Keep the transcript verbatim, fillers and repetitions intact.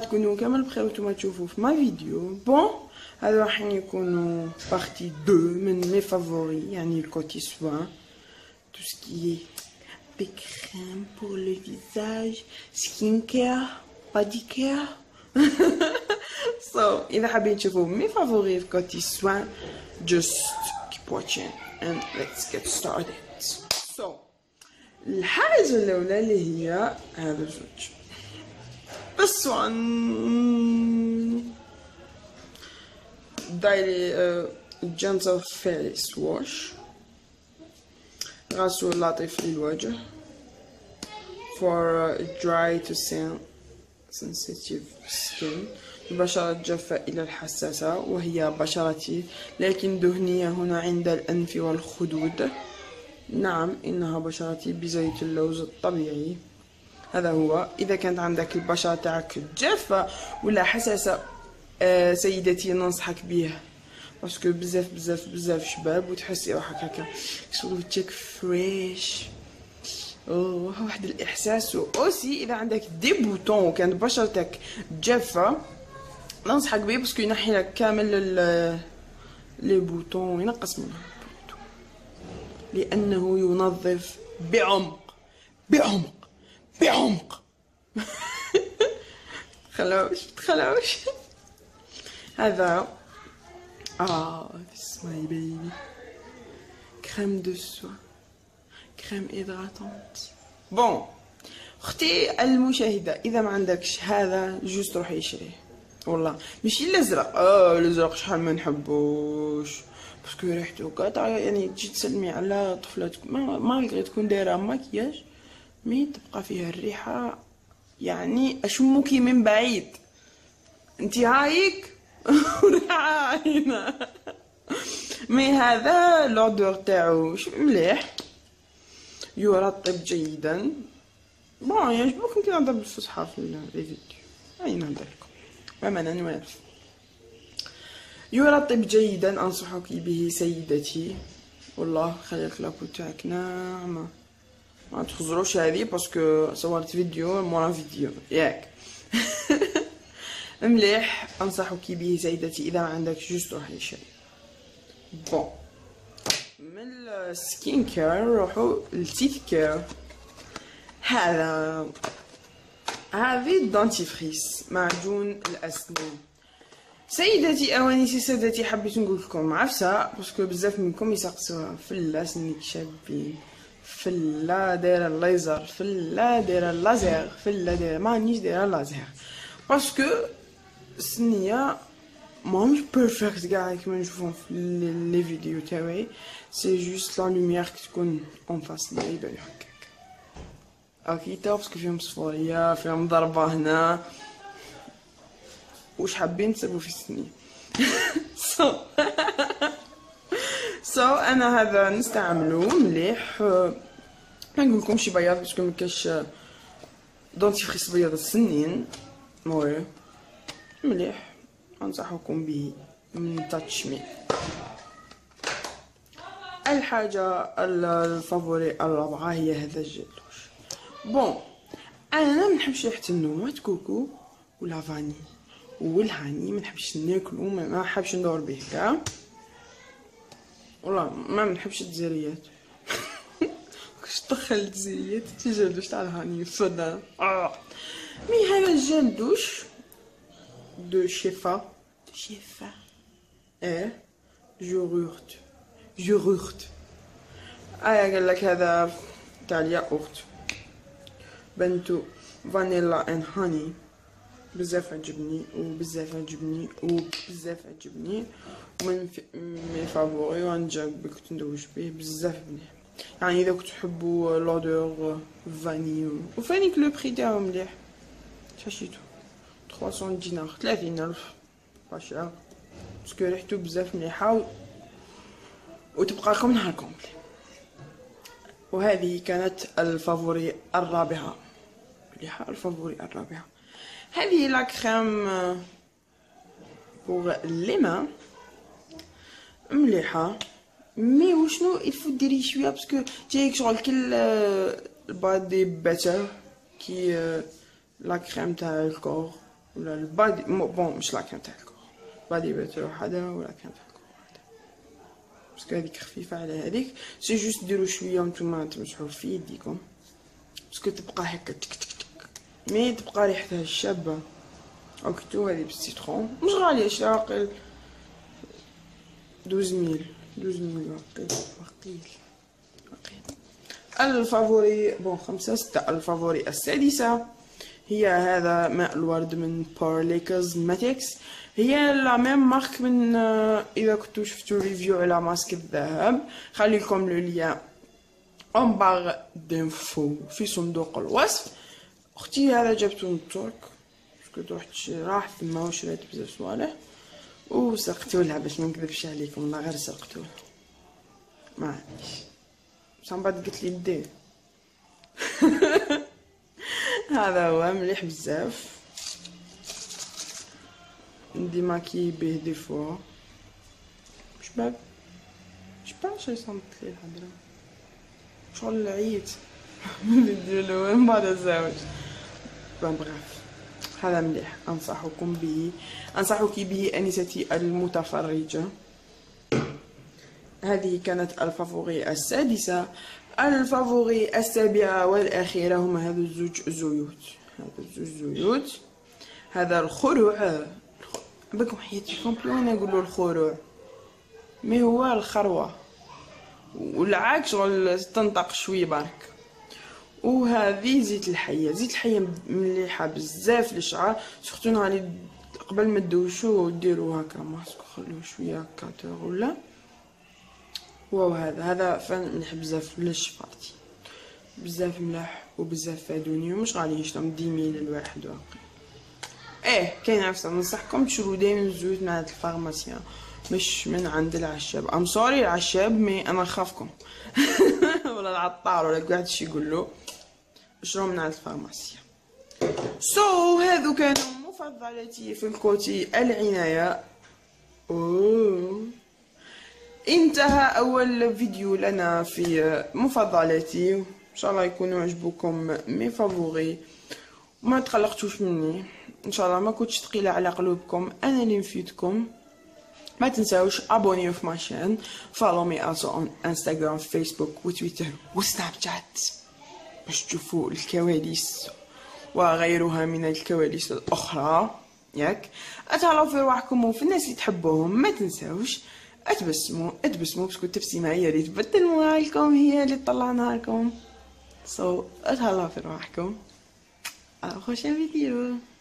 تكونوا كامل بخير وانتم تشوفوا في ما فيديو. بون هذا راح يكونوا بارتي دو من مي فافوري، يعني الكوتي سوان، tout ce qui est des crèmes pour le visage, skincare, body care. So إذا حابين تشوفوا مي فافوري في كوتي سوان just keep watching and let's get started. So الحاجة الأولى اللي هي هذا الزوج this one دايري جنتل فيس واش، غسول لطيف للوجه for dry to sensitive skin، البشرة الجافة إلى الحساسة وهي بشرتي لكن دهنية هنا عند الأنف والخدود. نعم إنها بشرتي بزيت اللوز الطبيعي. هذا هو. إذا كانت عندك البشرة تاعك جافة ولا حساسة آه سيدتي ننصحك به، باسكو بزاف بزاف بزاف شباب وتحسي روحك هكا وجهك فريش، اوه واحد الاحساس. اوسي اذا عندك دي بوتون وكانت بشرتك جافه ننصحك به باسكو ينحي لك كامل لي بوتون وينقص منهم لانه ينظف بعمق بعمق بعمق. تخلوش تخلوش. هذا اه this my baby crème de soin crème hydratante. بون اختي المشاهده اذا ما عندكش هذا جوست روحي يشريه، والله ماشي الازرق، اه الازرق شحال ما نحبوش باسكو ريحته قاطعه، يعني تجي تسلمي على طفلتك مالغري تكون دايره ماكياج مي تبقى فيها الريحه، يعني اشمكي من بعيد انتي هايك وريحه. مي هذا لودور تاعو مليح يرطب جيدا. بون يعجبكم كي نهضر بالفصحى في لي فيديو، هاي نهضر لكم فما انا نوالف. يرطب جيدا انصحك به سيدتي، والله خليك لابو تاعك ناعمه، ما تخزروش هذه باسكو صورت فيديو مورا فيديو ياك. مليح انصحك به سيدتي اذا ما عندك جوست روحي شري. بون من السكين كير نروحو للتيث كير. هذا هذه الدونتيفريس معجون الاسنان. سيداتي اوانيسي سادتي حبيت نقول لكم عفسه باسكو بزاف منكم يسقسوها فلا سنيك شابين، فلا دايره الليزر، فلا دايره اللازير، فلا دايره مانيش دايره اللازير باسكو سنية ماهمش بيرفكت كاع كيما نشوفهم في لي فيديو تاعي، سي جوست لا لوميير كي تكون اون فاس ليا يبان هكاك اكيتا باسكو فيهم صفوريه فيهم ضربه هنا واش حابين تسبوا في السنية. سو سو انا هذا نستعملو مليح، ما نقولكمش بياض باسكو مكاش دونتيفريس بياض السنين، موي مليح انصحكم به من تاتش مي. الحاجه الفافوري الرابعه هي هذا الجلوش. بون انا ما نحبش ريحه النومات كوكو ولا فاني والهاني، ما نحبش ناكلو، ما نحبش ندور به كاع، والله ما نحبش الجزريات. كش دخل الجزريات تجلوش تاع الهاني فدا آه. مي هذا الجل دوش دو شيفا شيفا ايه جورورت جورورت ايا قال لك هذا تاع الياغورت بنتو فانيلا ان هاني، بزاف عجبني وبزاف عجبني وبزاف عجبني ومن مي فافوري وغنجربك تندوش به بزاف مليح. يعني اذا كنتو تحبوا لودور فاني وفانيك لو بري تاعو مليح، شاشيتو ثلاثمية دينار ثلاثين ألف باشا باسكو ريحتو بزاف مليحه و... وتبقى لكم نهار كومبلي. وهذه كانت الفافوري الرابعه مليحه. الفافوري الرابعه هذه لا كريم بوغ لي مان مليحه، مي وشنو يفو ديري شويه باسكو جايك شغل كل البادي باتر كي لا كريم تاع الكور ولا البادي بون مش لاكان تاع الكور، بادي باتر وحدها ولا كان تاع الكور وحدها، باسكو هذيك خفيفه على هذيك. سي جوست ديروا شويه وانتوما تمسحوا في يديكم باسكو تبقى هكا تك تك تك، مي تبقى ريحتها شابه. اوكتو هذه بالسيترون مش غاليه، شراها قل دوز ميل دوز ميل وقيل وقيل وقيل. الفافوري بون خمسة ستة. الفافوري السادسة هي هذا ماء الورد من بارلي كوزماتيكس. هي لا ميم مارك من اذا كنتو شفتو ريفيو على ماسك الذهب، خلي لكم لو ليان اون باغ دينفو في صندوق الوصف. اختي هذا جابتو من الترك باسكو رحت راح تما وشريت بزاف صوالح وسرقتولها باش ما نكذبش عليكم، والله غير سرقتولها ما عنديش. صام بعد قلت لي دي هذا هو مليح بزاف، ندي ماكي به دي فوا شباب شباب شي صمت لي الهضره شغل عييت من الفيديو من بعد الزواج. بون بغاف هذا مليح، انصحكم به، انصحك به انستي المتفرجه. هذه كانت الفافوري السادسة. الفافوري السابعة والأخيرة هما هذو الزوج زيوت، هذا الزوج زيوت، هذا الخروع. بكم حياتكم وين نقولوا الخروع، مي هو الخروة والعاك شغل تنطق شوي برك. وهذه زيت الحية، زيت الحية مليحة بزاف للشعر، سورتو نهار قبل ما تدوشو ديرو هكا ماسك خلوه شوية هكا تاغ ولا واو. هذا هذا فن مليح بزاف للشفارتي، بزاف ملاح وبزاف فادوني ومش غالي يشتم ديميل الواحد واقي. ايه كاين عفسه، ننصحكم تشرو دايما الزيوت من عند الفارماسيان مش من عند العشاب. ام سوري العشاب مي انا نخافكم ولا العطار ولا كاع هادشي يقولو شرو من عند الفارماسيان. سو so, هذو كانوا مفضلاتي في الكوتي العنايه. اوه انتهى اول فيديو لنا في مفضلاتي، ان شاء الله يكونوا عجبوكم مي فافوري وما تقلقتوش مني، ان شاء الله ما كنتش ثقيله على قلوبكم، انا اللي نفيدكم. ما تنساوش ابونيو في ماشين، فولو مي also on انستغرام فيسبوك وتويتر وسناب شات باش تشوفوا الكواليس وغيرها من الكواليس الاخرى. ياك اتهلاو في رواحكم وفي الناس اللي تحبوهم، ما تنساوش اتبسموا اتبسموا باسكو التبسيمه هي اللي تبدل مورالكم، هي اللي تطلع نهاركم. سو so, اتهلاو في رواحكم، على بروشين فيديو.